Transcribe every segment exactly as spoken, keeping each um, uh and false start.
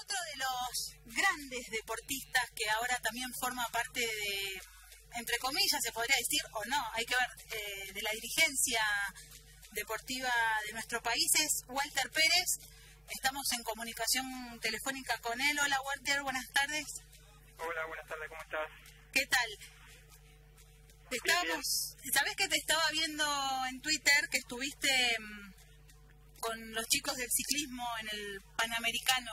otro de los grandes deportistas que ahora también forma parte de, entre comillas se podría decir, o no, hay que ver, eh, de la dirigencia deportiva de nuestro país, es Walter Pérez. Estamos en comunicación telefónica con él. Hola Walter, buenas tardes. Hola, buenas tardes, ¿cómo estás? ¿Qué tal? Te estábamos, ¿sabés que te estaba viendo en Twitter que estuviste mmm, con los chicos del ciclismo en el Panamericano?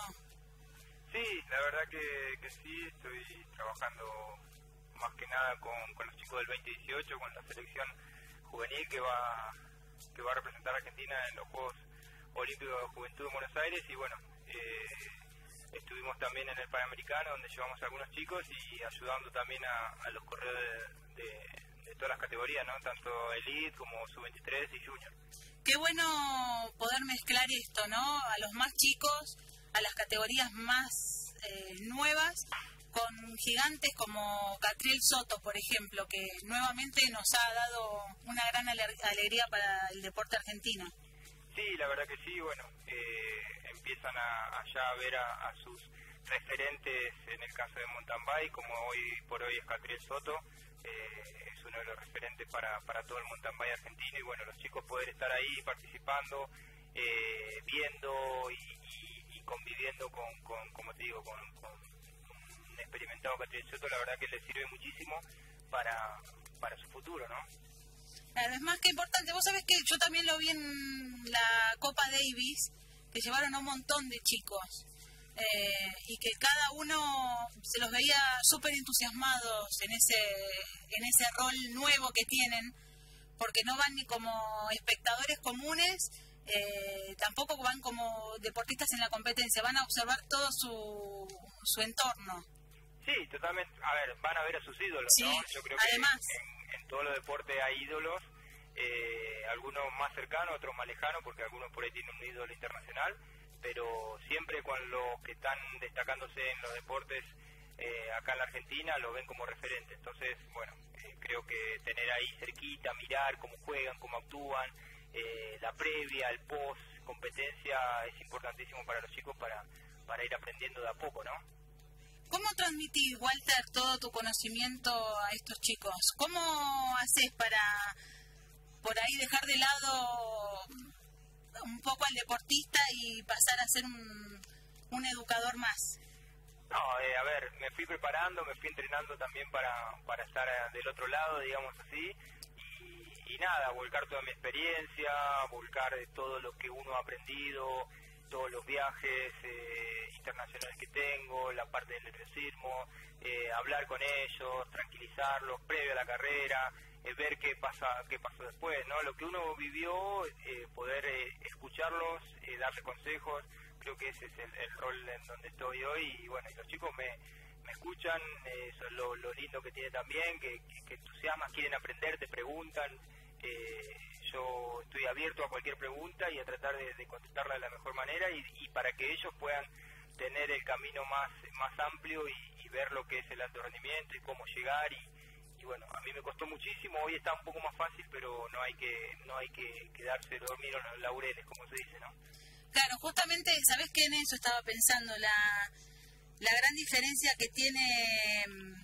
Sí, la verdad que, que sí, estoy trabajando más que nada con, con los chicos del veinte dieciocho, con la selección juvenil que va que va a representar a Argentina en los Juegos Olímpicos de Juventud en Buenos Aires, y bueno, eh, estuvimos también en el Panamericano donde llevamos a algunos chicos y ayudando también a, a los corredores de, de, de todas las categorías, ¿no? Tanto Elite como sub veintitrés y Junior. Qué bueno poder mezclar esto, ¿no? A los más chicos, a las categorías más eh, nuevas, con gigantes como Catriel Soto, por ejemplo, que nuevamente nos ha dado una gran alegría para el deporte argentino. Sí, la verdad que sí, bueno, eh, empiezan a, a ya a ver a, a sus referentes en el caso de mountain bike, como hoy por hoy es Catriel Soto, eh, es uno de los referentes para, para todo el mountain bike argentino, y bueno, los chicos poder estar ahí participando, eh, viendo y, y, y conviviendo con, con, como te digo, con, con un experimentado Catriel Soto, la verdad que les sirve muchísimo para, para su futuro, ¿no? Claro, es más que importante. Vos sabés que yo también lo vi en la Copa Davis, que llevaron a un montón de chicos eh, y que cada uno se los veía súper entusiasmados en ese en ese rol nuevo que tienen, porque no van ni como espectadores comunes, eh, tampoco van como deportistas en la competencia, van a observar todo su, su entorno. Sí, totalmente. A ver, van a ver a sus ídolos, sí, ¿no? Yo creo además, que en, en todos los deportes hay ídolos, eh, algunos más cercanos, otros más lejanos, porque algunos por ahí tienen un ídolo internacional, pero siempre con los que están destacándose en los deportes eh, acá en la Argentina lo ven como referente. Entonces, bueno, eh, creo que tener ahí cerquita, mirar cómo juegan, cómo actúan, eh, la previa, el post, competencia, es importantísimo para los chicos para, para ir aprendiendo de a poco, ¿no? ¿Cómo transmitís, Walter, todo tu conocimiento a estos chicos? ¿Cómo haces para, por ahí, dejar de lado un poco al deportista y pasar a ser un, un educador más? No, eh, a ver, me fui preparando, me fui entrenando también para, para estar del otro lado, digamos así, y, y nada, volcar toda mi experiencia, volcar de todo lo que uno ha aprendido, todos los viajes eh, internacionales que tengo, la parte del nerviosismo, eh, hablar con ellos, tranquilizarlos previo a la carrera, eh, ver qué pasa qué pasó después, ¿no? Lo que uno vivió, eh, poder eh, escucharlos, eh, darle consejos, creo que ese es el, el rol en donde estoy hoy, y bueno, y los chicos me, me escuchan, eh, eso es lo, lo lindo que tiene también, que, que, que entusiasman, quieren aprender, te preguntan. Eh, yo estoy abierto a cualquier pregunta y a tratar de, de contestarla de la mejor manera, y, y para que ellos puedan tener el camino más más amplio y, y ver lo que es el alto rendimiento y cómo llegar, y, y bueno, a mí me costó muchísimo, hoy está un poco más fácil, pero no hay que no hay que quedarse dormido en los laureles, como se dice, ¿no? Claro, justamente, ¿sabés qué? En eso estaba pensando, la, la gran diferencia que tiene...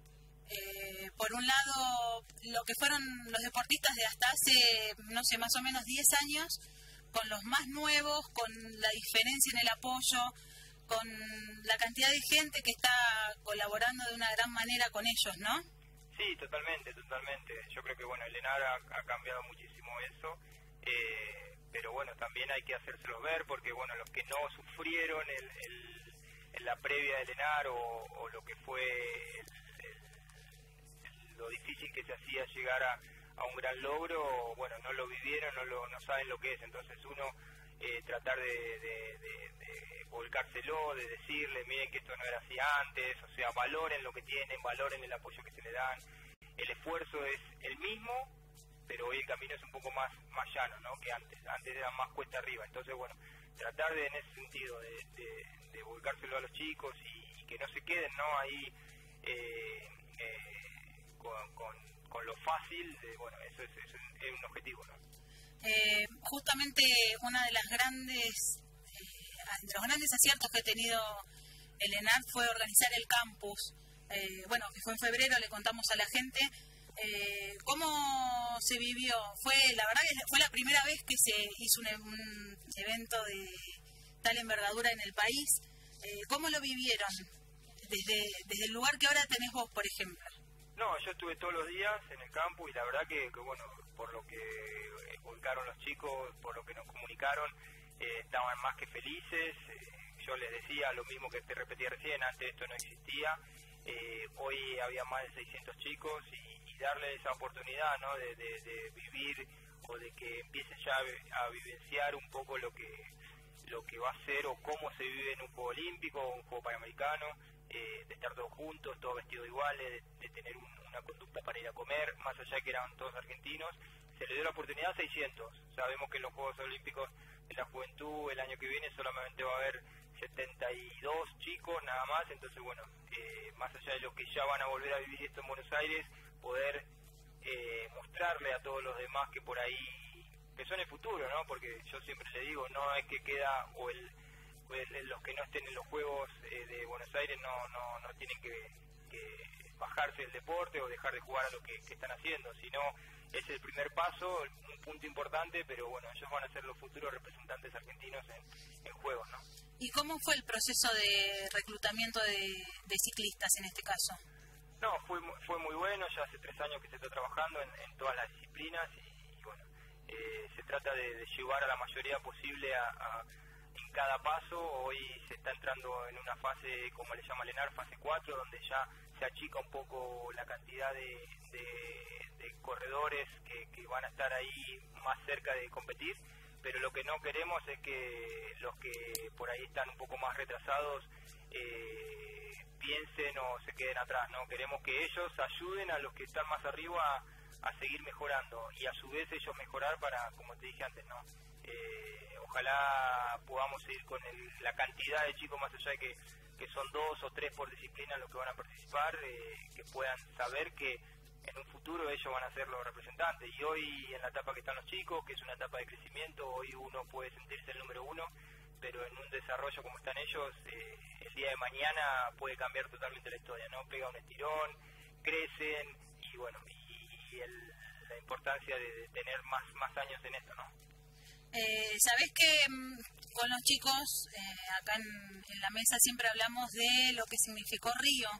Eh, por un lado, lo que fueron los deportistas de hasta hace, no sé, más o menos diez años, con los más nuevos, con la diferencia en el apoyo, con la cantidad de gente que está colaborando de una gran manera con ellos, ¿no? Sí, totalmente, totalmente. Yo creo que, bueno, el ENAR ha, ha cambiado muchísimo eso, eh, pero bueno, también hay que hacérselos ver, porque, bueno, los que no sufrieron el, el, en la previa del ENAR o, o lo que fue... El, lo difícil que se hacía llegar a, a un gran logro, bueno, no lo vivieron, no lo no saben lo que es, entonces uno eh, tratar de, de, de, de volcárselo, de decirle, miren que esto no era así antes, o sea, valoren lo que tienen, valoren el apoyo que se le dan, el esfuerzo es el mismo, pero hoy el camino es un poco más, más llano, ¿no?, que antes, antes era más cuesta arriba, entonces bueno, tratar de en ese sentido de, de, de volcárselo a los chicos y, y que no se queden, ¿no?, ahí eh, eh, Con, con, con lo fácil, de, bueno, eso es, es, un, es un objetivo, ¿no? Eh, justamente una de las grandes, eh, de los grandes aciertos que he tenido el ENART fue organizar el campus, eh, bueno, que fue en febrero, le contamos a la gente. Eh, ¿Cómo se vivió? Fue, la verdad que fue la primera vez que se hizo un, un evento de tal envergadura en el país. Eh, ¿Cómo lo vivieron? Desde, desde el lugar que ahora tenés vos, por ejemplo. No, yo estuve todos los días en el campus y la verdad que, que bueno, por lo que volcaron los chicos, por lo que nos comunicaron, eh, estaban más que felices. Eh, yo les decía lo mismo que te repetí recién, antes esto no existía. Eh, hoy había más de seiscientos chicos y, y darles esa oportunidad, ¿no?, de, de, de vivir o de que empiecen ya a, a vivenciar un poco lo que lo que va a ser o cómo se vive en un juego olímpico o un juego panamericano, eh, de estar todos juntos, todos vestidos iguales, de, de tener un, una conducta para ir a comer, más allá de que eran todos argentinos. Se le dio la oportunidad a seiscientos. Sabemos que en los Juegos Olímpicos de la Juventud el año que viene solamente va a haber setenta y dos chicos nada más, entonces bueno, eh, más allá de los que ya van a volver a vivir esto en Buenos Aires, poder eh, mostrarle a todos los demás que por ahí, que son el futuro, ¿no? Porque yo siempre le digo, no es que queda, o el, o el los que no estén en los Juegos eh, de Buenos Aires no no, no tienen que, que bajarse del deporte o dejar de jugar a lo que, que están haciendo, sino es el primer paso, un punto importante, pero bueno, ellos van a ser los futuros representantes argentinos en, en Juegos, ¿no? ¿Y cómo fue el proceso de reclutamiento de, de ciclistas en este caso? No, fue fue muy bueno, ya hace tres años que se está trabajando en, en todas las disciplinas y, y bueno, eh, se trata de, de llevar a la mayoría posible a, a, en cada paso. Hoy se está entrando en una fase, como le llama Lenar, fase cuatro, donde ya se achica un poco la cantidad de, de, de corredores que, que van a estar ahí más cerca de competir, pero lo que no queremos es que los que por ahí están un poco más retrasados eh, piensen o se queden atrás, ¿no? Queremos que ellos ayuden a los que están más arriba a, a seguir mejorando y a su vez ellos mejorar para, como te dije antes, ¿no? Eh, ojalá podamos ir con el, la cantidad de chicos, más allá de que, que son dos o tres por disciplina los que van a participar, eh, que puedan saber que en un futuro ellos van a ser los representantes. Y hoy, en la etapa que están los chicos, que es una etapa de crecimiento, hoy uno puede sentirse el número uno, pero en un desarrollo como están ellos, eh, el día de mañana puede cambiar totalmente la historia, ¿no? Pega un estirón, crecen y bueno, y, y el, la importancia de, de tener más más años en esto, ¿no? Eh, Sabés que mmm, con los chicos, eh, acá en, en la mesa siempre hablamos de lo que significó Río,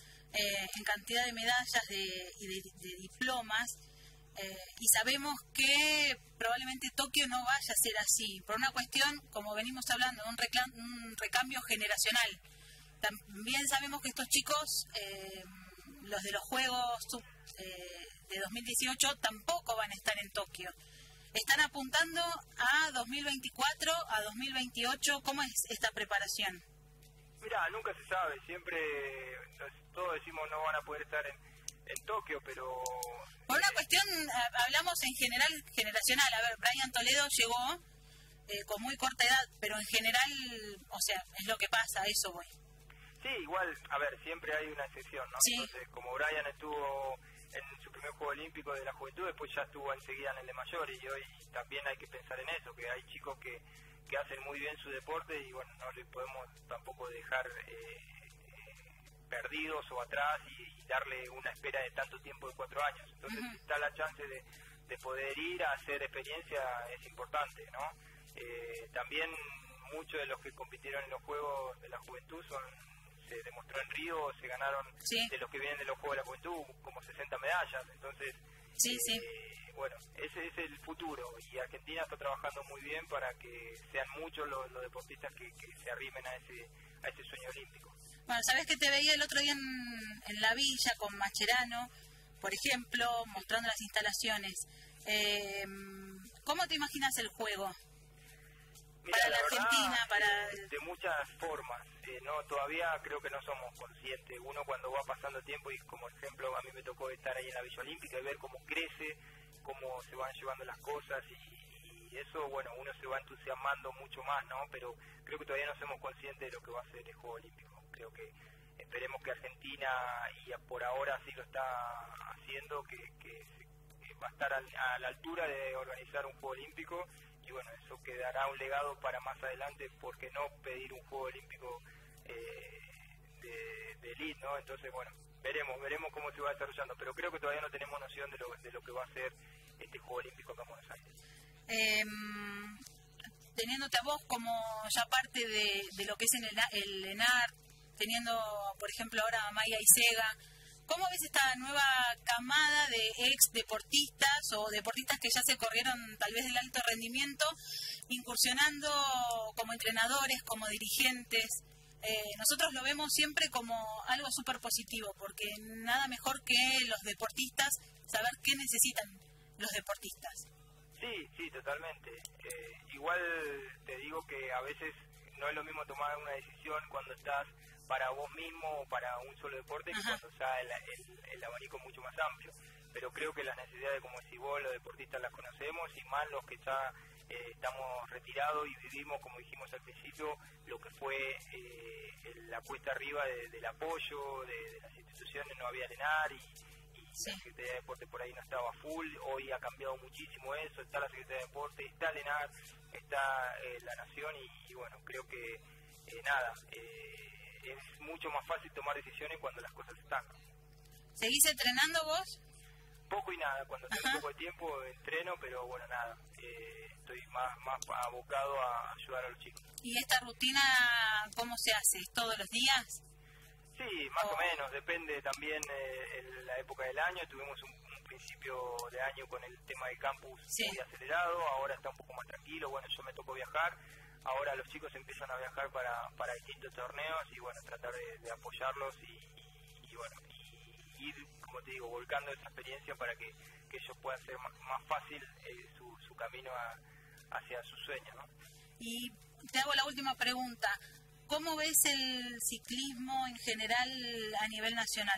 eh, en cantidad de medallas de, y de, de diplomas, eh, y sabemos que probablemente Tokio no vaya a ser así, por una cuestión, como venimos hablando, un, reclam, un recambio generacional. También sabemos que estos chicos, eh, los de los Juegos sub, eh, de dos mil dieciocho, tampoco van a estar en Tokio. Están apuntando a dos mil veinticuatro, a dos mil veintiocho. ¿Cómo es esta preparación? Mira, nunca se sabe. Siempre todos decimos no van a poder estar en, en Tokio, pero... Por una cuestión, hablamos en general, generacional. A ver, Brian Toledo llegó eh, con muy corta edad, pero en general, o sea, es lo que pasa, a eso voy. Sí, igual, a ver, siempre hay una excepción, ¿no? Sí. Entonces, como Brian estuvo en su primer Juego Olímpico de la Juventud, después ya estuvo enseguida en el de mayores, y hoy también hay que pensar en eso, que hay chicos que, que hacen muy bien su deporte y bueno, no les podemos tampoco dejar eh, eh, perdidos o atrás y, y darle una espera de tanto tiempo de cuatro años. Entonces, uh-huh. está la chance de, de poder ir a hacer experiencia, es importante, ¿no? Eh, también muchos de los que compitieron en los Juegos de la Juventud son... se demostró en Río, se ganaron sí. de los que vienen de los Juegos de la Juventud como sesenta medallas, entonces sí, eh, sí. bueno, ese es el futuro y Argentina está trabajando muy bien para que sean muchos los, los deportistas que, que se arrimen a ese a ese sueño olímpico. Bueno, sabes que te veía el otro día en, en la villa con Mascherano, por ejemplo, mostrando las instalaciones. Eh, ¿Cómo te imaginas el juego? Mira, para la, la Argentina, verdad, para... De, de muchas formas, eh, no todavía creo que no somos conscientes. Uno cuando va pasando el tiempo, y como ejemplo a mí me tocó estar ahí en la Villa Olímpica y ver cómo crece, cómo se van llevando las cosas y, y eso, bueno, uno se va entusiasmando mucho más, ¿no? Pero creo que todavía no somos conscientes de lo que va a ser el Juego Olímpico. Creo que esperemos que Argentina, y por ahora sí lo está haciendo, que, que, que va a estar a, a la altura de organizar un Juego Olímpico. Y bueno, eso quedará un legado para más adelante, porque no pedir un Juego Olímpico eh, hit, ¿no? Entonces, bueno, veremos, veremos cómo se va desarrollando, pero creo que todavía no tenemos noción de lo, de lo que va a ser este Juego Olímpico acá en Buenos Aires. Eh, teniéndote a vos como ya parte de, de lo que es el, el ENAR, teniendo, por ejemplo, ahora a Maya Isega, ¿cómo ves esta nueva camada de ex deportistas o deportistas que ya se corrieron tal vez del alto rendimiento, incursionando como entrenadores, como dirigentes? Eh, nosotros lo vemos siempre como algo súper positivo, porque nada mejor que los deportistas saber qué necesitan los deportistas. Sí, sí, totalmente. Eh, igual te digo que a veces no es lo mismo tomar una decisión cuando estás para vos mismo o para un solo deporte, que cuando ya el, el, el abanico es mucho más amplio. Pero creo que las necesidades, como decís vos, los deportistas las conocemos, y más los que ya eh, estamos retirados y vivimos, como dijimos al principio, lo que fue eh, la puesta arriba de, del apoyo de, de las instituciones. No había ENAR y, y sí. La Secretaría de Deporte por ahí no estaba full. Hoy ha cambiado muchísimo eso, está la Secretaría de Deporte, está el ENAR, está eh, la Nación, y, y bueno, creo que eh, nada, eh, es mucho más fácil tomar decisiones cuando las cosas están. ¿Seguís entrenando vos? Poco y nada, cuando tengo poco de tiempo entreno, pero bueno, nada, eh, estoy más, más abocado a ayudar a los chicos. ¿Y esta rutina cómo se hace? ¿Todos los días? Sí, más oh. o menos, depende también eh, en la época del año. Tuvimos un, un principio de año con el tema del campus sí. muy acelerado, ahora está un poco más tranquilo. Bueno, yo me tocó viajar, ahora los chicos empiezan a viajar para, para distintos torneos, y bueno, tratar de, de apoyarlos y, y, y bueno, y ir, como te digo, volcando esa experiencia para que, que ellos puedan hacer más, más fácil eh, su, su camino a, hacia sus sueños, ¿no? Y te hago la última pregunta. ¿Cómo ves el ciclismo en general a nivel nacional?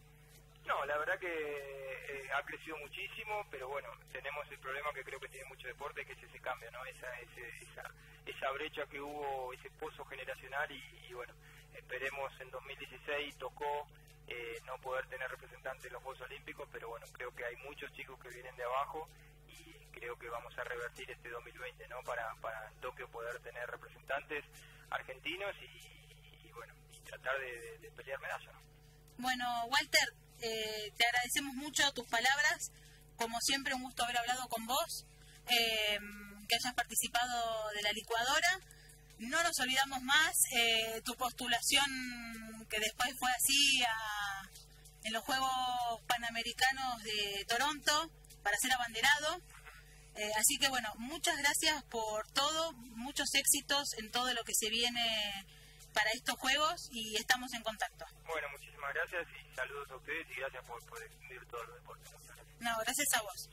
No, la verdad que eh, ha crecido muchísimo, pero bueno, tenemos el problema que creo que tiene mucho deporte, que es ese cambio, ¿no? Esa, ese, esa, esa brecha que hubo, ese pozo generacional, y, y bueno, esperemos en dos mil dieciséis tocó eh, no poder tener representantes en los Juegos Olímpicos, pero bueno, creo que hay muchos chicos que vienen de abajo, y creo que vamos a revertir este dos mil veinte, ¿no? Para, para en Tokio poder tener representantes argentinos y, y bueno, y tratar de, de, de pelear medallas, ¿no? Bueno, Walter, eh, te agradecemos mucho tus palabras. Como siempre, un gusto haber hablado con vos, eh, que hayas participado de la licuadora. No nos olvidamos más eh, tu postulación, que después fue así a, en los Juegos Panamericanos de Toronto para ser abanderado. Eh, así que bueno, muchas gracias por todo, muchos éxitos en todo lo que se viene para estos Juegos, y estamos en contacto. Bueno, muchísimas gracias y saludos a ustedes, y gracias por, por difundir todos los deportes. No, gracias a vos.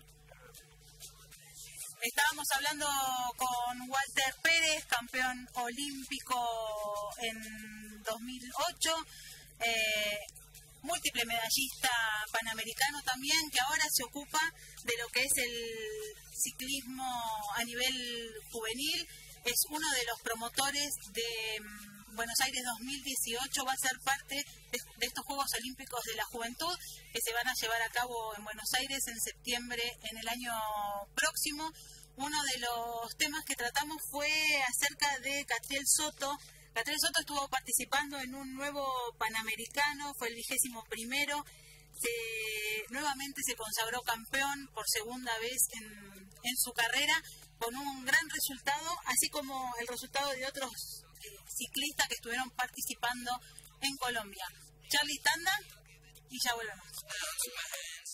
Estábamos hablando con Walter Pérez, campeón olímpico en dos mil ocho, eh, múltiple medallista panamericano también, que ahora se ocupa de lo que es el ciclismo a nivel juvenil. Es uno de los promotores de Buenos Aires dos mil dieciocho, va a ser parte de, de estos Juegos Olímpicos de la Juventud, que se van a llevar a cabo en Buenos Aires en septiembre en el año próximo. Uno de los temas que tratamos fue acerca de Catriel Soto. Catriel Soto estuvo participando en un nuevo Panamericano, fue el vigésimo primero, se, nuevamente se consagró campeón por segunda vez en, en su carrera, con un gran resultado, así como el resultado de otros eh, ciclistas que estuvieron participando en Colombia. Charlie, tanda y ya volvemos.